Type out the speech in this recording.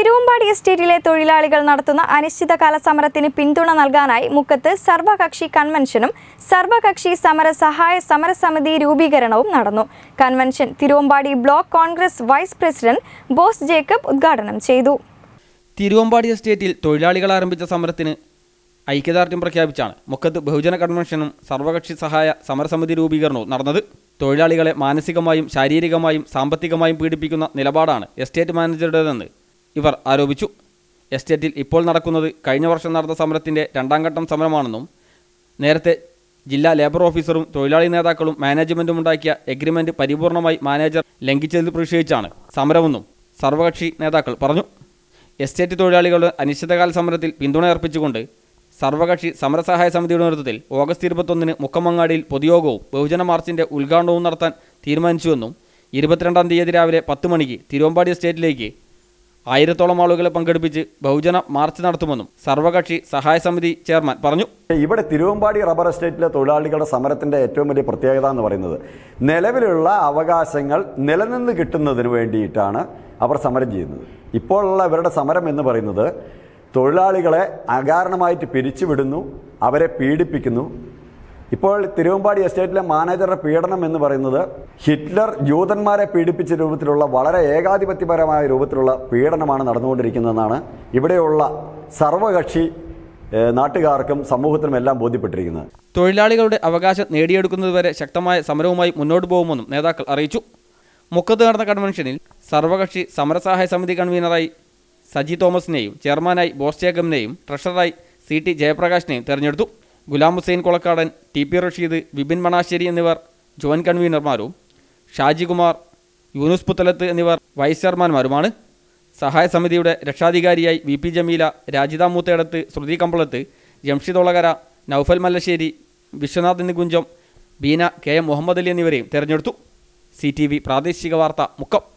തിരുവമ്പാടി എസ്റ്റേറ്റിലെ തൊഴിലാളികൾ നടത്തുന്ന അനിശ്ചിതകാല സമരത്തിന് പിന്തുണ നൽകാനായി മുക്കത്ത് സർവകക്ഷി കൺവെൻഷനും സർവകക്ഷി സമരസമിതി രൂപീകരണവും നടന്നു. Convention Thiruvambady block Congress vice president Bose Jacob ഉദ്ഘാടനം ചെയ്തു. തിരുവമ്പാടി എസ്റ്റേറ്റിൽ തൊഴിലാളികൾ ആരംഭിച്ച സമരത്തിന് ഐക്യദാർഢ്യം പ്രഖ്യാപിച്ചാണ് മുക്കത്ത് ബഹുജന കൺവെൻഷനും സർവകക്ഷി സമരസമിതി രൂപീകരണവും നടന്നത്. തൊഴിലാളികളെ മാനസികമായും ശാരീരികമായും സാമ്പത്തികമായും പീഡിപ്പിക്കുന്ന നിലപാടാണ് എസ്റ്റേറ്റ് മാനേജറുടേതെന്ന് ഇവർ ആരോപിച്ചു. എസ്റ്റേറ്റിൽ ഇപ്പോൾ നടക്കുന്നത് കഴിഞ്ഞ വർഷം നടന്ന സമരത്തിൻ്റെ രണ്ടാം ഘട്ടം സമരമാണെന്നും നേരത്തെ ജില്ലാ ലേബർ ഓഫീസറും തൊഴിലാളി നേതാക്കളും മാനേജ്മെൻറ്റും ഉണ്ടാക്കിയ എഗ്രിമെൻറ്റ് പരിപൂർണമായി മാനേജർ ലംഘിച്ചതിൽ പ്രതിഷേധിച്ചാണ് സമരമെന്നും സർവകക്ഷി നേതാക്കൾ പറഞ്ഞു. എസ്റ്റേറ്റ് തൊഴിലാളികളുടെ അനിശ്ചിതകാല സമരത്തിൽ പിന്തുണ അർപ്പിച്ചുകൊണ്ട് സർവകക്ഷി സമരസഹായ സമിതിയുടെ നേതൃത്വത്തിൽ ഓഗസ്റ്റ് 21-ന് മുക്കമങ്ങാടിയിൽ പൊതുയോഗവും ബഹുജന മാർച്ചിൻ്റെ ഉദ്ഘാടനവും നടത്താൻ തീരുമാനിച്ചുവെന്നും 22-ാം തീയതി രാവിലെ 10 മണിക്ക് തിരുവമ്പാടി എസ്റ്റേറ്റിലേക്ക് 1000-ഓളം ആളുകളെ പങ്കെടുപ്പിച്ച് ബഹുജന മാർച്ച് നടത്തുമെന്നും സർവകക്ഷി സഹായ സമിതി ചെയർമാൻ പറഞ്ഞു. ഇവിടെ തിരുവമ്പാടി റബ്ബർ എസ്റ്റേറ്റിലെ തൊഴിലാളികളുടെ സമരത്തിൻ്റെ ഏറ്റവും വലിയ പ്രത്യേകത എന്ന് പറയുന്നത് നിലവിലുള്ള അവകാശങ്ങൾ നിലനിന്ന് കിട്ടുന്നതിന് വേണ്ടിയിട്ടാണ് അവർ സമരം ചെയ്യുന്നത്. ഇപ്പോഴുള്ള ഇവരുടെ സമരം എന്ന് പറയുന്നത് തൊഴിലാളികളെ അകാരണമായിട്ട് പിരിച്ചുവിടുന്നു, അവരെ പീഡിപ്പിക്കുന്നു. ഇപ്പോൾ തിരുവമ്പാടി എസ്റ്റേറ്റിലെ മാനേജറുടെ പീഡനം എന്ന് പറയുന്നത് ഹിറ്റ്ലർ ജൂതന്മാരെ പീഡിപ്പിച്ച രൂപത്തിലുള്ള വളരെ ഏകാധിപത്യപരമായ രൂപത്തിലുള്ള പീഡനമാണ് നടന്നുകൊണ്ടിരിക്കുന്നതെന്നാണ് ഇവിടെയുള്ള സർവകക്ഷി നാട്ടുകാർക്കും സമൂഹത്തിനും എല്ലാം ബോധ്യപ്പെട്ടിരിക്കുന്നത്. തൊഴിലാളികളുടെ അവകാശം നേടിയെടുക്കുന്നതുവരെ ശക്തമായ സമരവുമായി മുന്നോട്ട് പോകുമെന്നും നേതാക്കൾ അറിയിച്ചു. മുക്കത്ത് നടന്ന കൺവെൻഷനിൽ സർവകക്ഷി സമരസഹായ സമിതി കൺവീനറായി സജി തോമസിനെയും ചെയർമാനായി ബോസ് ജേക്കബിനെയും ട്രഷററായി CT ജയപ്രകാശിനെയും തെരഞ്ഞെടുത്തു. ഗുലാം ഹുസൈൻ കൊളക്കാടൻ, TP റഷീദ്, വിപിൻ മണാശ്ശേരി എന്നിവർ ജോയിന്റ് കൺവീനർമാരും ഷാജികുമാർ, യൂനുസ് പുത്തലത്ത് എന്നിവർ വൈസ് ചെയർമാൻമാരുമാണ്. സഹായ സമിതിയുടെ രക്ഷാധികാരിയായി VP ജമീല, രാജിത മൂത്തേടത്ത്, ശ്രുതി കമ്പളത്ത്, ജംഷിദ് ഒളകര, നൌഫൽ മല്ലശ്ശേരി, വിശ്വനാഥ് നികുഞ്ചം, ബീന, KM മുഹമ്മദ് അലി എന്നിവരെയും തെരഞ്ഞെടുത്തു. CTV പ്രാദേശിക വാർത്ത മുക്കം.